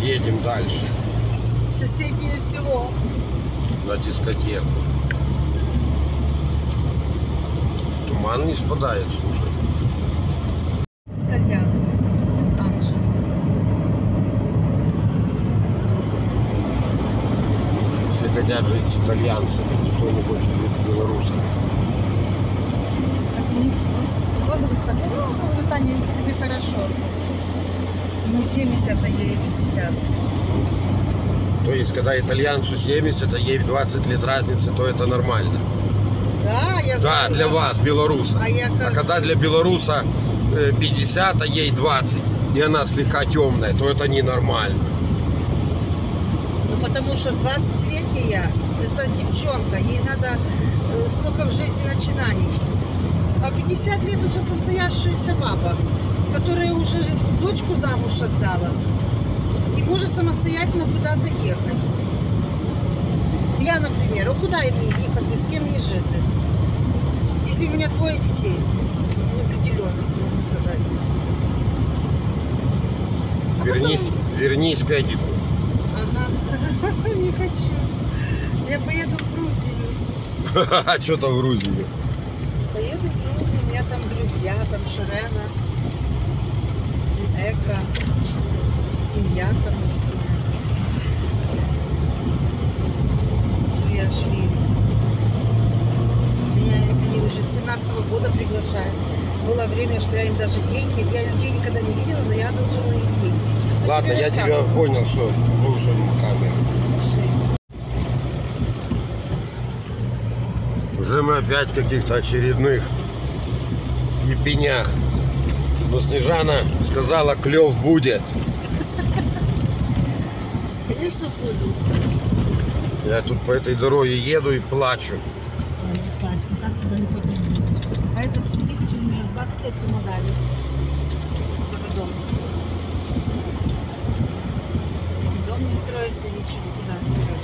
Едем дальше. В соседнее село. На дискотеку. Туман не спадает, слушай. С итальянцем. Анжела. Все хотят жить с итальянцами, никто не хочет жить с белорусами. Так у них возраст такой, ну, говорю, Таня, если тебе хорошо, ему 70, а ей 50. То есть, когда итальянцу 70, а ей 20 лет разницы, то это нормально. Да, я Да, говорю, для вас, белоруса. А Когда для белоруса 50, а ей 20, и она слегка темная, то это ненормально. Ну, потому что 20-летняя, это девчонка, ей надо столько в жизни начинаний. А 50 лет уже состоявшаяся баба, которая уже дочку замуж отдала и может самостоятельно куда-то ехать. Я, например, а куда мне ехать, с кем мне жить? Если у меня 2 детей, неопределенных, можно сказать. Вернись к Эдику. Ага, не хочу. Я поеду в Грузию. А что там в Грузии? Поеду в Грузию, у меня там друзья, там Ширена, Эко, семья там. Джуяшвили. Меня они уже с 17-го года приглашают. Было время, что я им даже деньги, я людей никогда не видела, но я одолжила им деньги. Ладно, я тебя понял, все, слушаем камеру. Уже мы опять в каких-то очередных епенях. Но Снежана сказала, клев будет. Конечно, буду. Я тут по этой дороге еду и плачу. А этот сидит в тюрьме, 20 лет ему дали. Только дом. Дом не строится, ничего туда не идет.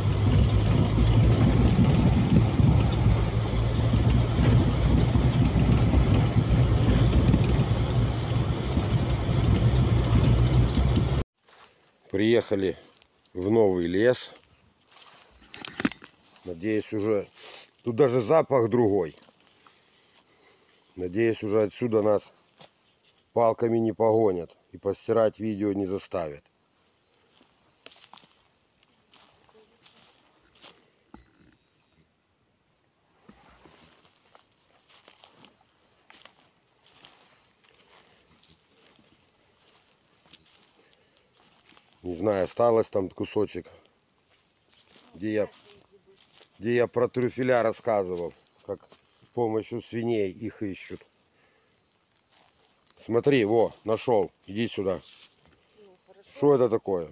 Приехали в новый лес. Надеюсь, уже... Тут даже запах другой. Надеюсь, уже отсюда нас палками не погонят и постирать видео не заставят. Не знаю, осталось там кусочек, где я про трюфеля рассказывал, как с помощью свиней их ищут. Смотри, во, нашел. Иди сюда. Что это такое?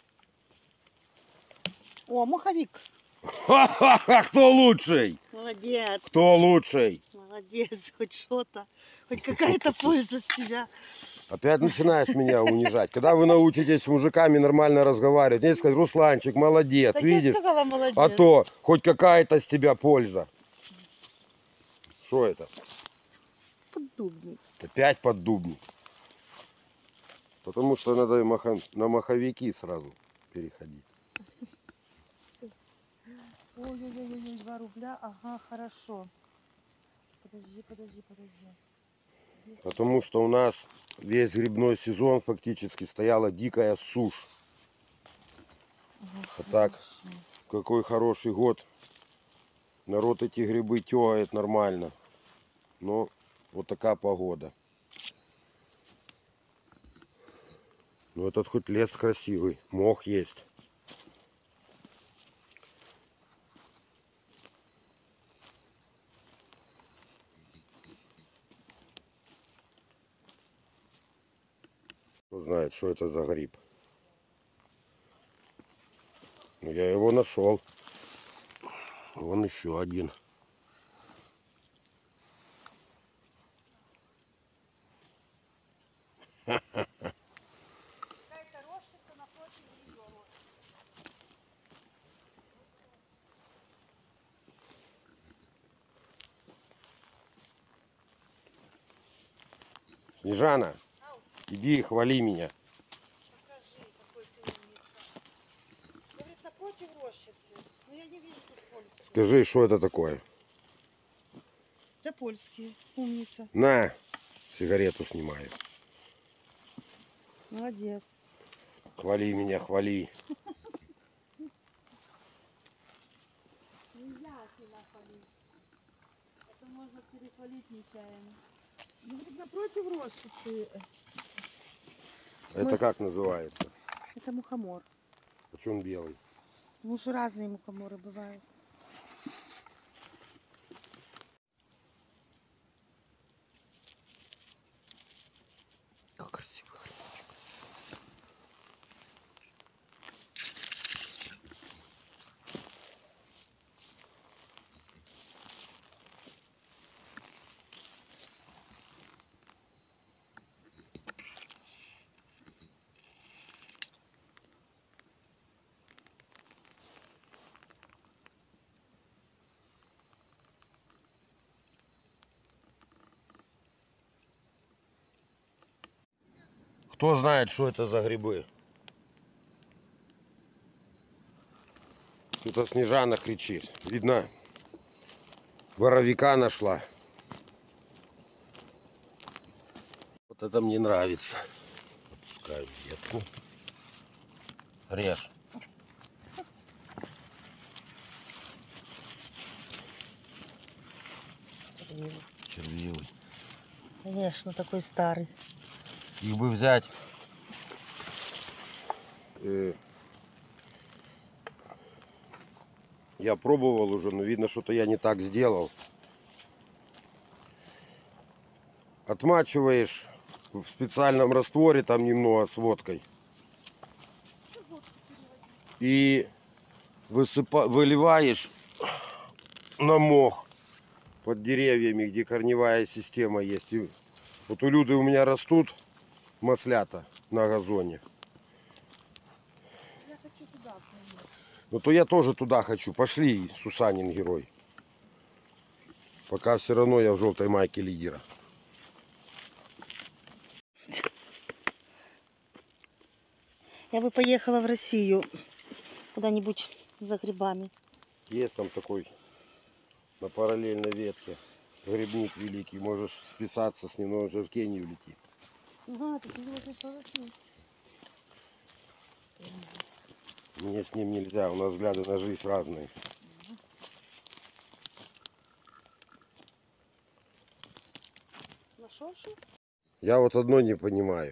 О, маховик. Ха-ха-ха! Кто лучший? Молодец. Кто лучший? Молодец, хоть что-то. Хоть какая-то польза с тебя. Опять начинаешь меня унижать. Когда вы научитесь с мужиками нормально разговаривать, не сказать, Русланчик, молодец, Так видишь? я сказала, молодец. А то хоть какая-то с тебя польза. Что это? Поддубник. Опять поддубник. Потому что надо на маховики сразу переходить. Ой-ой-ой, 2 рубля, ага, хорошо. Подожди. Потому что у нас весь грибной сезон фактически стояла дикая сушь. А так, какой хороший год. Народ эти грибы тягает нормально. Но вот такая погода. Но этот хоть лес красивый. Мох есть. Кто знает, что это за гриб. Но я его нашел. Вон еще один. Снежана, иди и хвали меня. Покажи, какой ты Скажи, что это такое? Это польские. Умница. На, сигарету снимаю. Молодец. Хвали меня, хвали. Нельзя сильно хвалить. Это можно перехвалить нечаянно. Ну, вот напротив рощицы. Это как называется? Это мухомор. Почему он белый? Ну, уже разные мухоморы бывают. Как красивый хлебочек. Кто знает, что это за грибы? Что-то Снежана кричит. Видно, боровика нашла. Вот это мне нравится. Опускаю ветку. Режь. Червивый. Конечно, такой старый. Их бы взять. Я пробовал уже, но видно, что-то я не так сделал. Отмачиваешь в специальном растворе, там немного с водкой. И выливаешь на мох под деревьями, где корневая система есть. И вот у Люды у меня растут маслята на газоне. Я хочу туда. Ну то я тоже туда хочу. Пошли, Сусанин герой. Пока все равно я в желтой майке лидера. Я бы поехала в Россию. Куда-нибудь за грибами. Есть там такой на параллельной ветке грибник великий. Можешь списаться с ним, но уже в Кению лети. Ага, ты можешь полоснуть. Мне с ним нельзя, у нас взгляды на жизнь разные. Нашел что? Я вот одно не понимаю.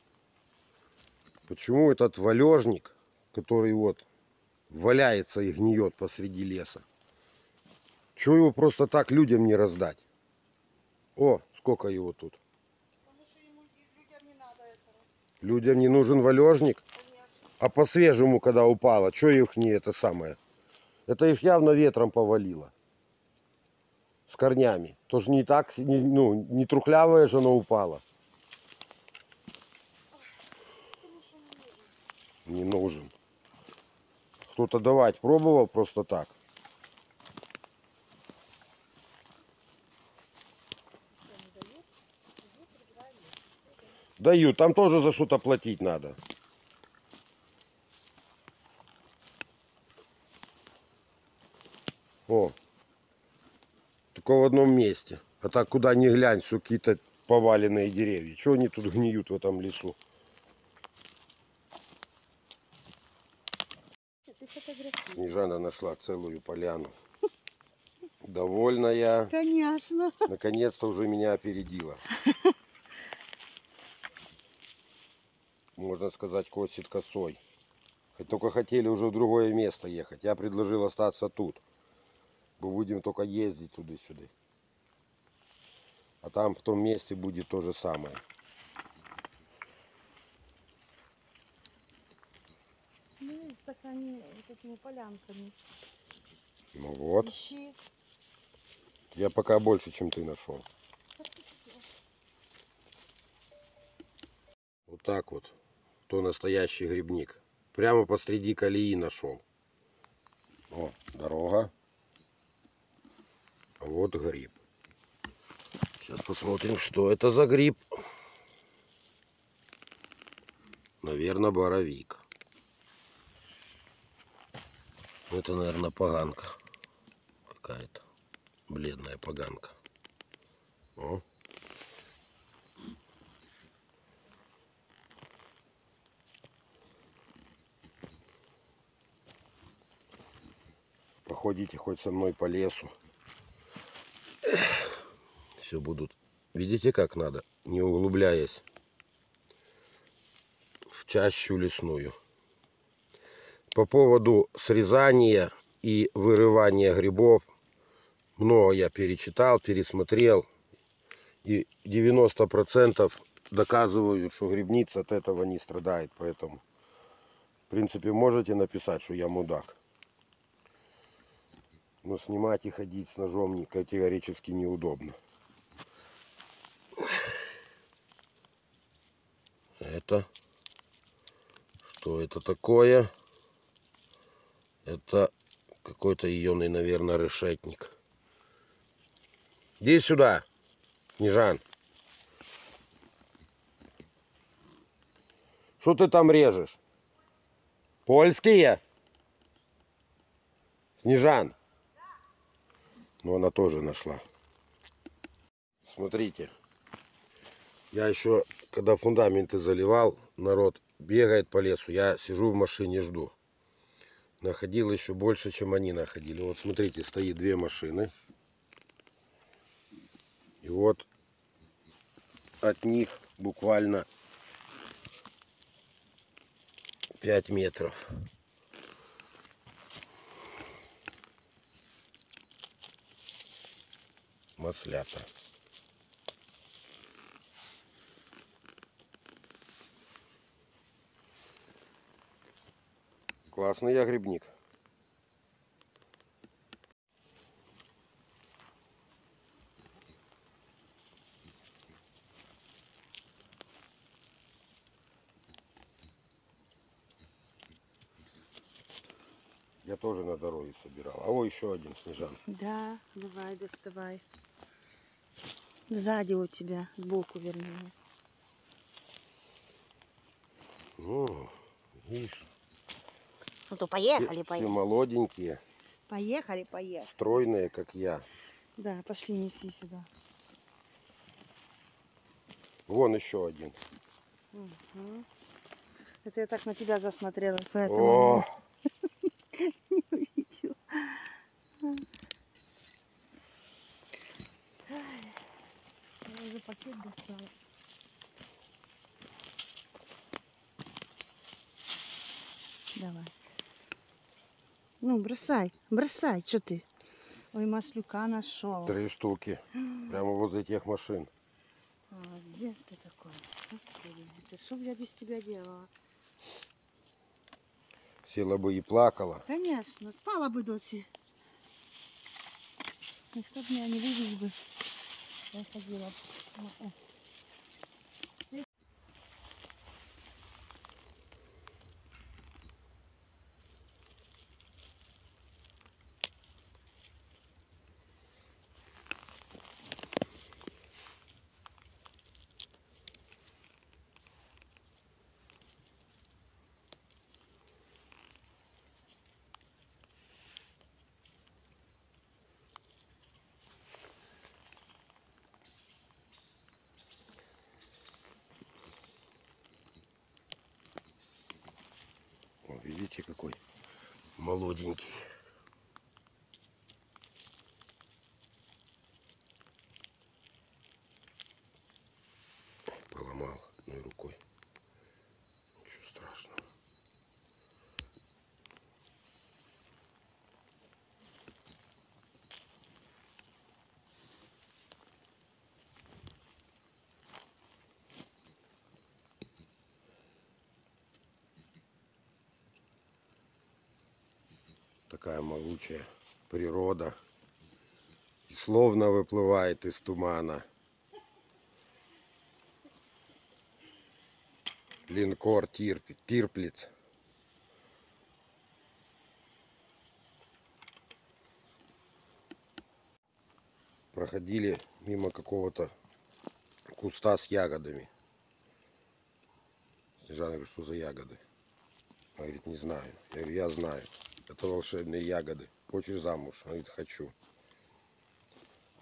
Почему этот валежник, который вот валяется и гниет посреди леса, чего его просто так людям не раздать? О, сколько его тут. Потому что людям не надо этого. Людям не нужен валежник, Конечно. а по-свежему, когда упало, что их не это самое? Это их явно ветром повалило. С корнями. Тоже не так, не трухлявое же оно упало. Не нужен. Кто-то давать пробовал просто так. Дают, там тоже за что-то платить надо. О, только в одном месте. А так куда ни глянь, все какие-то поваленные деревья. Чего они тут гниют в этом лесу? Снежана нашла целую поляну. Довольная. Конечно. Наконец-то уже меня опередила. Можно сказать, косит косой. Только хотели уже в другое место ехать. Я предложил остаться тут. Мы будем только ездить туда-сюда. А там в том месте будет то же самое. Ну, с такими такими полянками. Ну вот. Ищи. Я пока больше, чем ты нашел. Вот так вот. То настоящий грибник. Прямо посреди колеи нашел. О, дорога. А вот гриб. Сейчас посмотрим, что это за гриб. Наверное, боровик. Это, наверное, поганка. какая-то. Бледная поганка. О. Походите хоть со мной по лесу. Все будут. Видите, как надо, не углубляясь в чащу лесную. По поводу срезания и вырывания грибов много я перечитал, пересмотрел. И 90% доказывают, что грибница от этого не страдает. Поэтому, в принципе, можете написать, что я мудак. Но снимать и ходить с ножом категорически неудобно. Это... Что это такое? Это какой-то ионный, наверное, решетник. Иди сюда, Снежан. Что ты там режешь? Польские? Снежан. Ну, она тоже нашла. Смотрите. Я еще, когда фундаменты заливал, народ бегает по лесу. Я сижу в машине, жду. Находил еще больше, чем они находили. Вот смотрите, стоит 2 машины. И вот от них буквально 5 метров. Маслята. Классный я грибник. Я тоже на дороге собирал. А вот еще один, Снежан. Да, давай, доставай. Сзади у тебя, сбоку вернее. Ну, видишь. Ну то поехали, Все молоденькие. Поехали, поехали. Стройные, как я. Да, пошли, неси сюда. Вон еще один. Угу. Это я так на тебя засмотрелась, О! поэтому не увидела. Я уже пакет достала. Давай. Ну, бросай, бросай, что ты? Ой, маслюка нашел. 3 штуки. Прямо возле тех машин. Молодец ты какой. Господи, это что бы я без тебя делала? Села бы и плакала. Конечно, спала бы доси. Никто бы меня не вывез бы. Я ходила. О, видите, какой молоденький. Поломал одной рукой. Ничего страшного. Такая могучая природа. И словно выплывает из тумана. Линкор Тирпиц. Проходили мимо какого-то куста с ягодами. Снежана говорит, что за ягоды? Она говорит, не знаю. Я говорю, я знаю. Это волшебные ягоды. Хочешь замуж? Она говорит, хочу.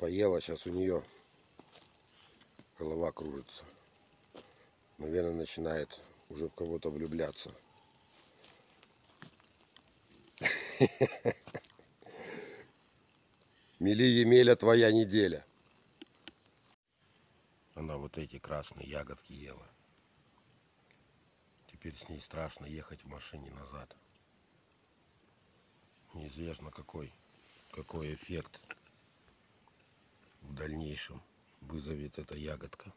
поела, сейчас у нее голова кружится. Наверное, начинает уже в кого-то влюбляться. Мели Емеля, твоя неделя. Она вот эти красные ягодки ела. Теперь с ней страшно ехать в машине назад. Неизвестно какой эффект в дальнейшем вызовет эта ягодка.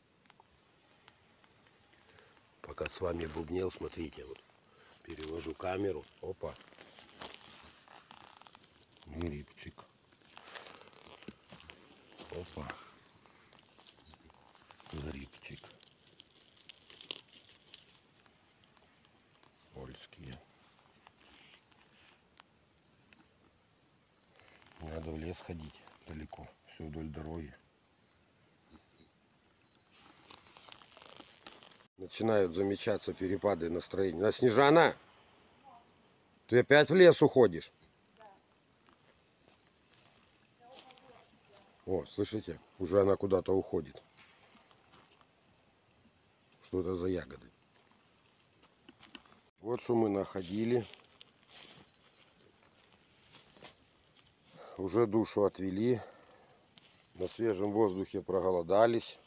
Пока с вами бубнел, смотрите, вот перевожу камеру. Опа. Грибчик. Опа. Грибчик. Польские. Надо в лес ходить далеко. Все вдоль дороги. Начинают замечаться перепады настроения. Снежана, ты опять в лес уходишь? О, слышите? Уже она куда-то уходит. Что это за ягоды? Вот что мы находили. Уже душу отвели. На свежем воздухе проголодались.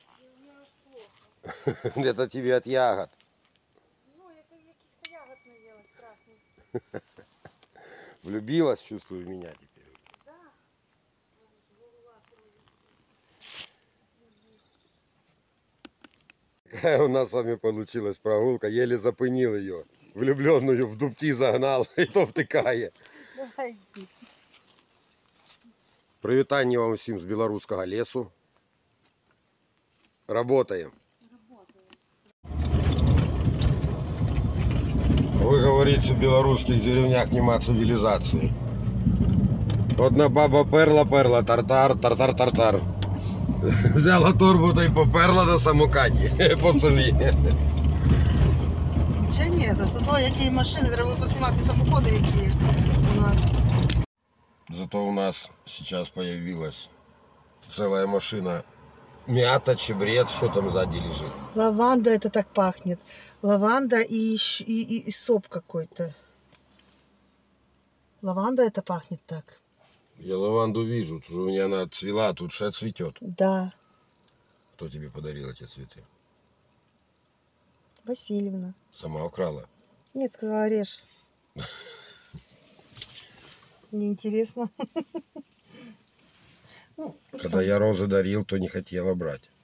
Это тебе от ягод. Ну, я каких-то ягод наелась красных. Влюбилась, чувствую, в меня теперь. Да. Какая у нас с вами получилась прогулка. Еле запынил ее. Влюбленную в дубки загнал. И то втыкає. Давай, иди. Привітання вам всім з білоруського лесу. Работаем. Вы говорите, в белорусских деревнях нема цивилизации. Одна баба перла, тартар. Взяла торбу та й поперла на самокаті по селі. Ще ні, то які машини, треба було поснімати самоходи, які у нас. Зато у нас сейчас появилась целая машина. Мята, чебрец, что там сзади лежит. Лаванда, это так пахнет. Лаванда и соп какой-то. Лаванда это пахнет так. Я лаванду вижу, уже у меня она цвела, тут ще цветет. Да. Кто тебе подарил эти цветы? Васильевна. Сама украла? Нет, сказала, режь. Мне интересно. Когда я розы дарил, то не хотела брать.